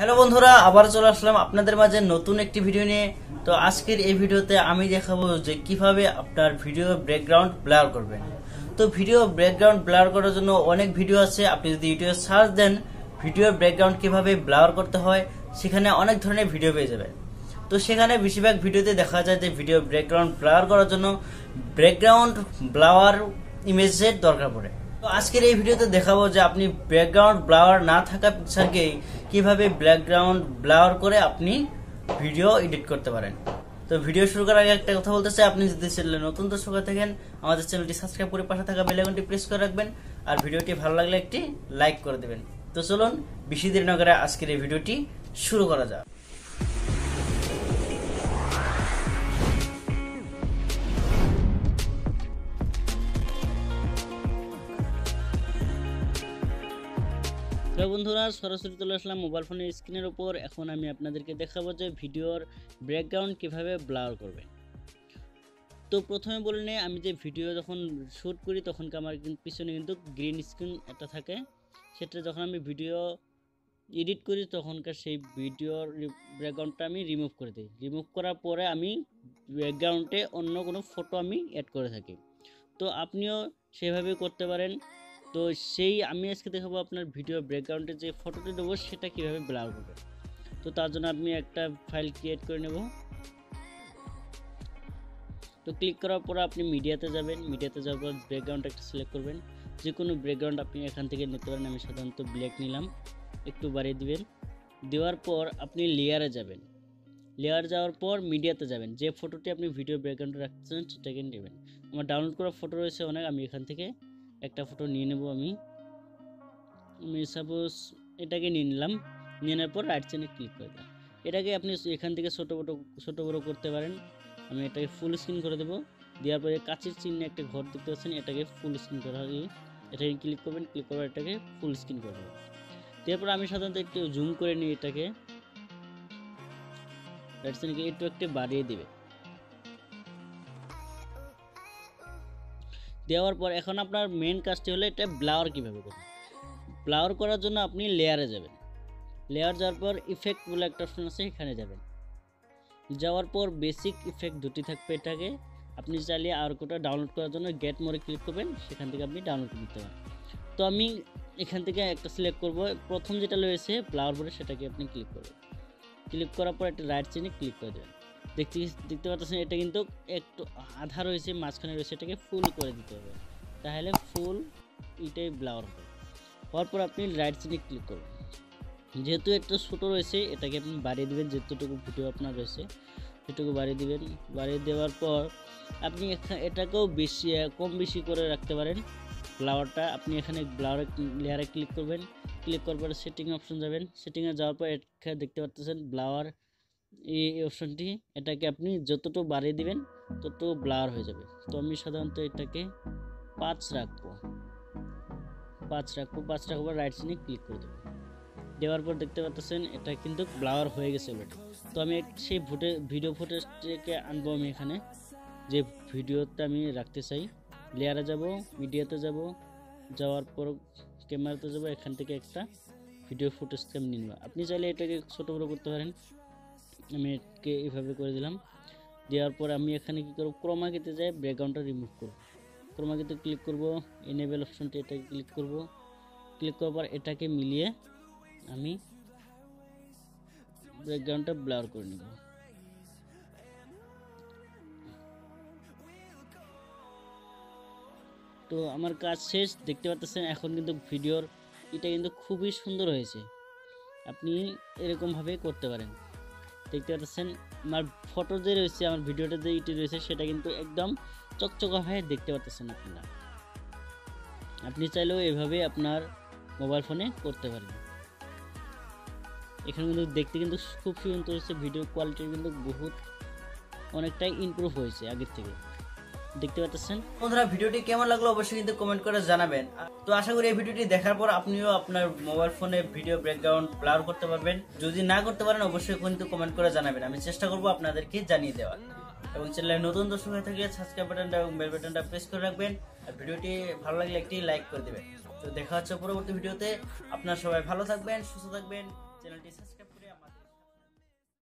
Hello বন্ধুরা, আবার চলে আসলাম আপনাদের মাঝে নতুন একটি ভিডিও নিয়ে। তো আজকের এই ভিডিওতে আমি দেখাবো যে কিভাবে আপনার ভিডিও ব্যাকগ্রাউন্ড ব্লার করবেন। তো ভিডিও ব্যাকগ্রাউন্ড ব্লার করার জন্য অনেক ভিডিও আছে। আপনি যদি ইউটিউবে সার্চ দেন ভিডিও ব্যাকগ্রাউন্ড কিভাবে ব্লার করতে হয়, সেখানে অনেক ধরনের ভিডিও পেয়ে যাবেন। তো সেখানে বেশিরভাগ ভিডিওতে দেখা যায় যে ভিডিও ব্যাকগ্রাউন্ড ব্লার করার জন্য ব্যাকগ্রাউন্ড ব্লাওয়ার ইমেজের দরকার পড়ে। তো আজকের এই ভিডিওতে দেখাবো যে আপনি ব্যাকগ্রাউন্ড ব্লাওয়ার না থাকা পিকচারকে কিভাবে ব্যাকগ্রাউন্ড ব্লাওয়ার করে আপনি ভিডিও এডিট করতে পারেন। তো ভিডিও শুরু করার আগে একটা কথা বলতে চাই, আপনি যদি চ্যানেলে নতুন দর্শক হয়ে থাকেন আমাদের চ্যানেলটি সাবস্ক্রাইব করে পাশে থাকা বেল আইকনটি প্রেস করে রাখবেন, আর ভিডিওটি ভালো লাগলে একটি লাইক করে দেবেন। তো চলুন বেশি দেরি না করে আজকের এই ভিডিওটি শুরু করা যাক। তো বন্ধুরা, সরাসরি চলে আসলাম মোবাইল ফোনের স্ক্রিনের উপর। এখন আমি আপনাদেরকে দেখাবো যে ভিডিওর ব্যাকগ্রাউন্ড কিভাবে ব্লার করবেন। তো প্রথমে বলে নিই, আমি যে ভিডিও যখন শ্যুট করি তখন আমার পিছনে কিন্তু গ্রিন স্ক্রিন একটা থাকে। সেটা যখন আমি ভিডিও এডিট করি তখনকার সেই ভিডিওর ব্যাকগ্রাউন্ডটা আমি রিমুভ করে দিই। রিমুভ করার পরে আমি ব্যাকগ্রাউন্ডে অন্য কোনো ফটো আমি অ্যাড করে থাকি। তো আপনিও সেভাবে করতে পারেন। তো আমি আজকে দেখাবো আপনার ভিডিও ব্যাকগ্রাউন্ডে যে ফটোটি দেবো সেটা কিভাবে ব্লার করবে। তো তার জন্য আপনি একটা ফাইল ক্রিয়েট করে নেব। তো ক্লিক করার পর আপনি মিডিয়াতে যাবেন। মিডিয়াতে যাওয়ার পর ব্যাকগ্রাউন্ড একটা সিলেক্ট করবেন। যে কোনো ব্যাকগ্রাউন্ড আপনি এখান থেকে নিতে পারেন। আমি সাধারণত ব্ল্যাক নিলাম, একটু বাড়িয়ে দিবেন। দেওয়ার পর আপনি লেয়ারে যাবেন। লেয়ার যাওয়ার পর মিডিয়াতে যাবেন। যে ফটোটি আপনি ভিডিও ব্যাকগ্রাউন্ডে রাখতেছেন সেটাকে নেবেন। আমার ডাউনলোড করা ফটো রয়েছে অনেক, আমি এখান থেকে একটা ফটো নিয়ে নেব। আমি সাপোজ এটাকে নিয়ে নিলাম। নিয়ে নেওয়ার পর রাইট সাইডে ক্লিক করে দিলাম। এটাকে আপনি এখান থেকে ছোট বড় করতে পারেন। আমি এটাকে ফুল স্ক্রিন করে দেবো। দেওয়ার পরে কাচের চিহ্নে একটা ঘর দেখতে পাচ্ছেন, এটাকে ফুল স্ক্রিন করা হয়। এটাকে ক্লিক করবেন, ক্লিক করার এটাকে ফুল স্ক্রিন করে দেবেন। তারপর আমি সাধারণত একটু জুম করে নিই, এটাকে রাইট সাইডে একটু বাড়িয়ে দিবে। দেওয়ার পর এখন আপনার মেন কাজটি হলো এটা ব্লার কিভাবে করবেন। ব্লার করার জন্য আপনি লেয়ারে যাবেন। লেয়ার যাওয়ার পর ইফেক্ট বলে একটা অপশন আছে, এখানে যাবেন। যাওয়ার পর বেসিক ইফেক্ট দুটি থাকবে। এটাকে আপনি চাইলে আর কোটা ডাউনলোড করার জন্য গেট মোরে ক্লিক করবেন, সেখান থেকে আপনি ডাউনলোড করতে পারেন। তো আমি এখান থেকে একটা সিলেক্ট করব। প্রথম যেটা রয়েছে ব্লার বলে সেটাকে আপনি ক্লিক করবেন। ক্লিক করার পর একটা রাইট চিহ্নে ক্লিক করে দেবেন। দেখতে পাচ্ছেন এটা কিন্তু একটু আধা রয়েছে, মাঝখানে রয়েছে, এটাকে ফুল করে দিতে হবে, তাহলে ফুল এটাই ব্লার হবে। হওয়ার পর আপনি রাইট চিহ্নে ক্লিক করবেন। যেহেতু একটু ছোটো রয়েছে এটাকে আপনি বাড়িয়ে দেবেন। যেটুকু ভিডিও আপনার রয়েছে সেটুকু বাড়িয়ে দিবেন। বাড়িয়ে দেওয়ার পর আপনি এটাকেও কম বেশি করে রাখতে পারেন। ব্লাওয়ারটা আপনি এখানে ব্লাওয়ার লেয়ারে ক্লিক করবেন। ক্লিক করার পরে সেটিং অপশন যাবেন। সেটিংয়ে যাওয়ার পর এখানে দেখতে পাচ্ছেন ব্লাওয়ার এই অপশনটি, এটাকে আপনি যতটুকু বাড়িয়ে দিবেন তত ব্লার হয়ে যাবে। তো আমি সাধারণত এটাকে 5 রাখবো। 5 রাখার পর রাইট সাইডে ক্লিক করে দেবো। দেওয়ার পর দেখতে পাচ্ছেন এটা কিন্তু ব্লার হয়ে গেছে অলরেডি। তো আমি সেই ভিডিও ফুটেজটাকে আনবো। আমি এখানে যে ভিডিওটা আমি রাখতে চাই, লেয়ারে যাব, মিডিয়াতে যাব, যাওয়ার পর ক্যামেরাতে যাব, এখান থেকে একটা ভিডিও ফুটেজকে আমি নিয়ে নেব। আপনি চাইলে এটাকে ছোটো বড়ো করতে পারেন। আমি এটাকে এইভাবে করে দিলাম। দেওয়ার পর আমি এখানে কী করব, ক্রোমা কিতে যাই, ব্যাকগ্রাউন্ডটা রিমুভ করব। ক্রোমা কিতে ক্লিক করব, এনেবেল অপশনটি এটাকে ক্লিক করব। ক্লিক করার পর এটাকে মিলিয়ে আমি ব্যাকগ্রাউন্ডটা ব্লার করে নেব। তো আমার কাজ শেষ, দেখতে পাচ্ছেন। এখন কিন্তু ভিডিওর এটা কিন্তু খুবই সুন্দর হয়েছে। আপনি এরকমভাবে করতে পারেন। দেখতে পাচ্ছেন আমার ফটো যে রয়েছে, আমার ভিডিওটা যে ইটি রয়েছে সেটা কিন্তু একদম চকচকা হয়ে দেখতে পাচ্ছেন আপনারা। আপনি চাইলেও এভাবে আপনার মোবাইল ফোনে করতে পারেন। এখানে কিন্তু দেখতে কিন্তু খুব সুন্দর হয়েছে। ভিডিও কোয়ালিটি কিন্তু অনেকটাই ইমপ্রুভ হয়েছে আগের থেকে, দেখতে পাচ্ছেন। বন্ধুরা, ভিডিওটি কেমন লাগলো অবশ্যই কিন্তু কমেন্ট করে জানাবেন। তো আশা করি এই ভিডিওটি দেখার পর আপনিও আপনার মোবাইল ফোনে ভিডিও ব্যাকগ্রাউন্ড ব্লার করতে পারবেন। যদি না করতে পারেন অবশ্যই কিন্তু কমেন্ট করে জানাবেন, আমি চেষ্টা করব আপনাদেরকে জানিয়ে দেওয়ার। এবং চ্যানেলে নতুন দর্শক হয়ে থাকলে সাবস্ক্রাইব বাটনটা এবং বেল বাটনটা প্রেস করে রাখবেন। আর ভিডিওটি ভালো লাগলে একটি লাইক করে দেবেন। তো দেখা হচ্ছে পরবর্তী ভিডিওতে। আপনারা সবাই ভালো থাকবেন, সুস্থ থাকবেন। চ্যানেলটি সাবস্ক্রাইব